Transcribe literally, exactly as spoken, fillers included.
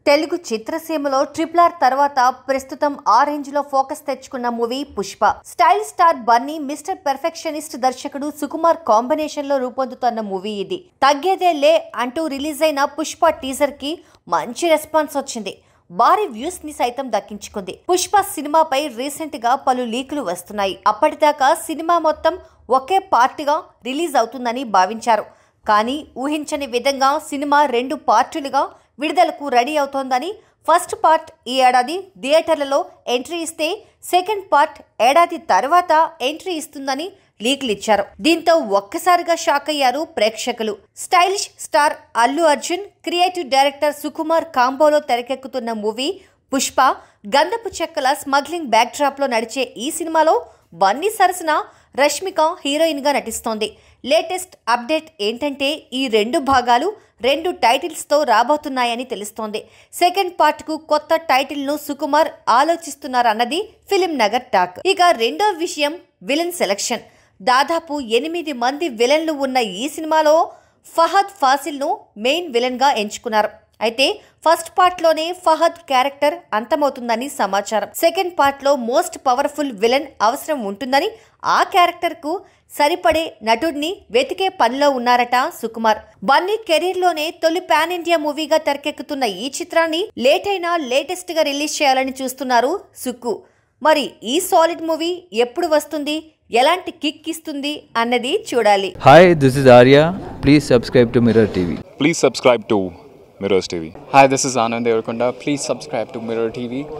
తెలుగు చిత్రసీమలో triple R తర్వాత ప్రస్తుతం ఆ రేంజ్ లో ఫోకస్ తెచ్చుకున్న movie Pushpa. Style star Bunny, mister perfectionist దర్శకుడు సుకుమార్ కాంబినేషన్ లో రూపొందుతున్న మూవీ ఇది. తగ్గేదే లే అంటూ రిలీజ్ అయిన పుష్ప టీజర్ కి మంచి రెస్పాన్స్ వచ్చింది. భారీ వ్యూస్ ని సైతం దక్కించుకుంది. పుష్ప సినిమాపై రీసెంట్ గా పలు లీకులు వస్తున్నాయి. అప్పటిదాకా సినిమా మొత్తం ఒకే పార్ట్గా రిలీజ్ అవుతుందని భావించారు. కానీ ఊహించని విధంగా సినిమా రెండు పార్టులుగా విడుదలకు రెడీ అవుతోందని, ఫస్ట్ పార్ట్ ఈ ఏడాది థియేటర్లలో ఎంట్రీ ఇస్తే సెకండ్ పార్ట్ ఏడాది తర్వాత ఎంట్రీ ఇస్తుందని లీకులు ఇచ్చారు. దీంతో ఒక్కసారిగా షాక్ అయ్యారు ప్రేక్షకులు. Stylish star Allu Arjun, creative director Sukumar కాంబోలో తెరకెక్కుతున్న మూవీ పుష్ప గంధపు చెక్కల స్మగ్లింగ్ బ్యాక్ డ్రాప్ లో నడిచే ఈ సినిమాలో బన్నీ సరసన రష్మిక హీరోయిన్ గా నటిస్తోంది. లేటెస్ట్ అప్డేట్ ఏంటంటే ఈ రెండు భాగాలు రెండు టైటిల్స్ తో రాబోతున్నాయని తెలుస్తోంది. సెకండ్ పార్ట్ కు కొత్త టైటిల్ ను సుకుమార్ ఆలోచిస్తున్నారన్నది ఫిలిం నగర్ టాక్. ఇక రెండో విషయం విలన్ సెలక్షన్. దాదాపు ఎనిమిది మంది విలన్లు ఉన్న ఈ సినిమాలో ఫహద్ ఫాసిల్ ను మెయిన్ విలన్ గా ఎంచుకున్నారు. అయితే ఫస్ట్ పార్ట్ లోనే ఫహద్ క్యారెక్టర్ అంతమవుతుందని సమాచారం. సెకండ్ పార్ట్ లో మోస్ట్ పవర్ఫుల్ విలన్ అవసరం ఉంటుందని, ఆ క్యారెక్టర్ కు సరిపడే నటుడిని వెతికే పనిలో ఉన్నారట సుకుమార్. బన్నీ కెరీర్ లోనే తొలి పాన్ ఇండియా మూవీగా తెరకెక్కుతున్న ఈ చిత్రాన్ని లేట్ అయినా లేటెస్ట్ గా రిలీజ్ చేయాలని చూస్తున్నారు సుక్కు. మరి ఈ సాలిడ్ మూవీ ఎప్పుడు వస్తుంది, ఎలాంటి కిక్ ఇస్తుంది అన్నది చూడాలి. Hi, this is Arya. Please subscribe to Mirror TV. Please subscribe to Mirrors T V. Hi, this is Anand Devarkonda. Please subscribe to Mirror T V.